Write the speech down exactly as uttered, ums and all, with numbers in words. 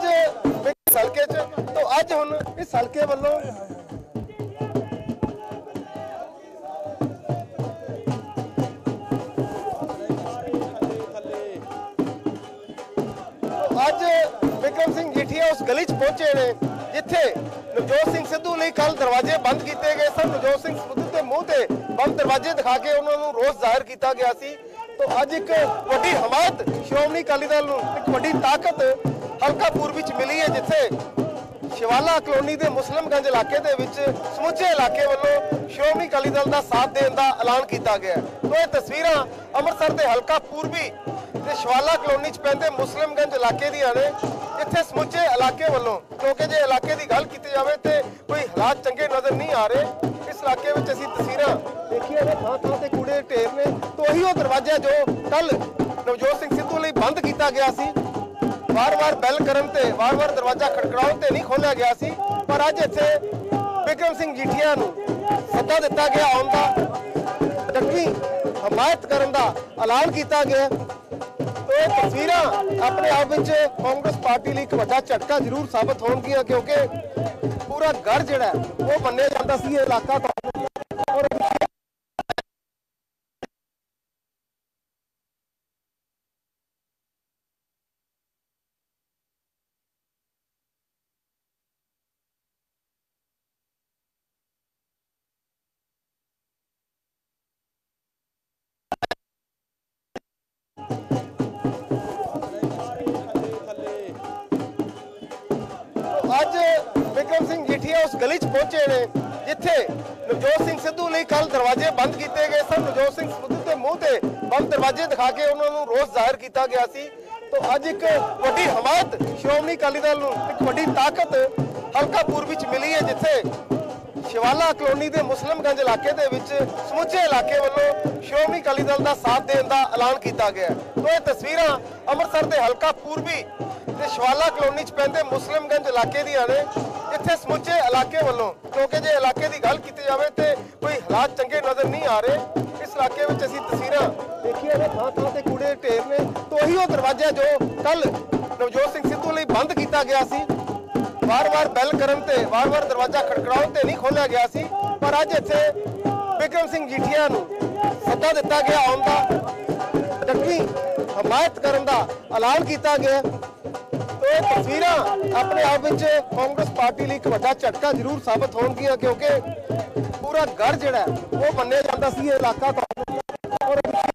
इस हल्के च तो अज हुण इस हल्के वालों अज बिक्रम सिंह जीठिया उस गली च पहुंचे ने जिथे नवजोत सिंह सिद्धू लई कल दरवाजे बंद किए गए सन। नवजोत सिंह सिद्धू के मुंह से बंद दरवाजे दिखा के उन्होंने रोष जाहिर किया गया सी। तो अज एक वड्डी हमायत श्रोमणी अकाली दल नूं एक वड्डी ताकत हल्का पूर्वी च मिली है, जिथे शिवाला कलोनी के मुस्लिमगंज इलाके दे विच समुचे इलाके वालों श्रोमणी अकाली दल का साथ देने का ऐलान किया गया। तो ये तस्वीरां अमृतसर के हल्का पूर्वी ते शिवाला कलोनी च पैंदे मुस्लिमगंज इलाके दी ने, जिथे समुचे इलाके वालों क्योंकि जे इलाके की गल की जाए तो कोई हालात चंगे नजर नहीं आ रहे। इस इलाके में असीं तस्वीरां देखिए ने थां थां ते कूड़े ढेर ने। तो यही वो दरवाजा जो कल नवजोत सिंह सिद्धू लई बंद किया गया सी, वार वार बैल करन ते वार वार दरवाजा खड़काउण ते नहीं खोलिया गया सी, पर अज इत्थे बिक्रम सिंह जीठिया नूं सद्दा दिता गया आउण दा, डटवीं हमायत करन दा ऐलान किया गया। तो ये तस्वीरां अपने आप विच कांग्रेस पार्टी लई एक वड्डा झटका जरूर साबित होणगियां, क्योंकि पूरा गढ़ जिहड़ा वो मन्निया जांदा सी इलाका और अज बिक्रम सिंह जीठिया उस गली च पहुंचे ने जिथे नवजोत सिंह सिद्धू लई कल दरवाजे बंद किए गए सन। नवजोत सिंह सिद्धू के मुंह से बंद दरवाजे दिखा के उन्होंने रोष जाहिर किया गया सी। तो अज एक वड्डी हमायत श्रोमणी अकाली दल नूं एक वड्डी ताकत हल्का पूर्वी च मिली है, जिथे शिवाला कलोनी के मुस्लिमगंज इलाके दे विच समुचे इलाके वालों श्रोमणी अकाली दल का साथ देने का ऐलान किया गया। तो ये तस्वीरां अमृतसर के हल्का पूर्वी ते शिवाला कलोनी च पैंदे मुस्लिमगंज इलाके दी ने, जिथे समुचे इलाके वालों क्योंकि जे इलाके की गल की जाए तो कोई हालात चंगे नजर नहीं आ रहे। इस इलाके में असीं तस्वीरां देखिए ने थां थां ते कूड़े ढेर ने। तो यही वो दरवाजा जो कल नवजोत सिंह सिद्धू लई बंद किया गया सी, वार वार बैल करन ते वार वार दरवाजा खड़काउण ते नहीं खोलिया गया सी, पर अज इत्थे बिक्रम सिंह जीठिया नूं सद्दा दिता गया आउण दा, डटवीं हमायत करन दा ऐलान किया गया। तो ये तस्वीरां अपने आप विच कांग्रेस पार्टी लई एक वड्डा झटका जरूर साबित होणगियां, क्योंकि पूरा गढ़ जिहड़ा वो मन्निया जांदा सी इलाका और